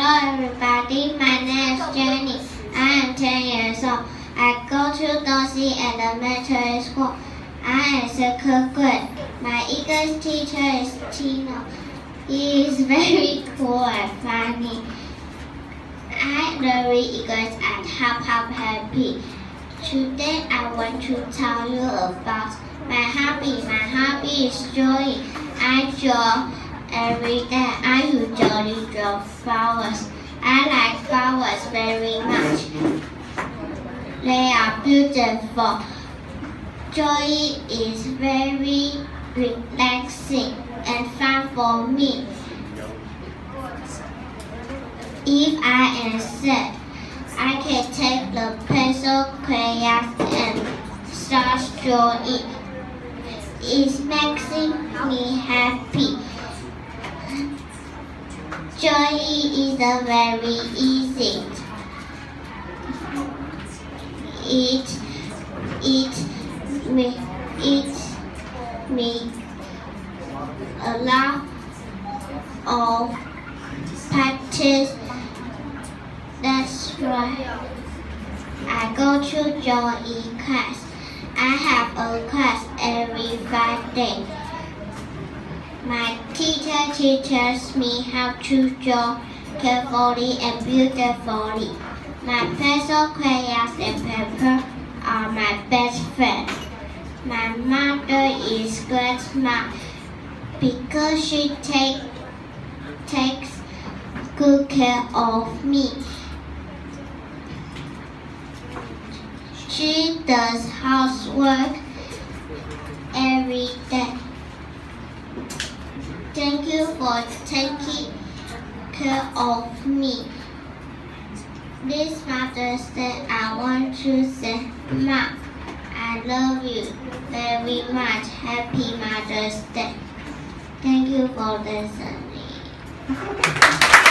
everybody, my name is Jenny. I am 10 years old. I go to Dorsey Elementary School. I am second grade. My English teacher is Tino. He is very cool and funny. I learn English and happy. Today I want to tell you about my hobby. My hobby is drawing. I draw every day. I usually draw flowers. I like flowers very much. They are beautiful. Drawing is very relaxing and fun for me. If I am sad, I can take the pencil, crayons, and start drawing. It makes me happy. Drawing is very easy. It me a lot of practice. That's why I go to drawing class. I have a class every Friday. My teacher teaches me how to draw carefully and beautifully. My pencil, crayons, and paper are my best friends. My mother is grandma because she takes good care of me. She does housework every day. Thank you for taking care of me. This Mother's Day, I want to say, Mom, I love you very much. Happy Mother's Day. Thank you for listening.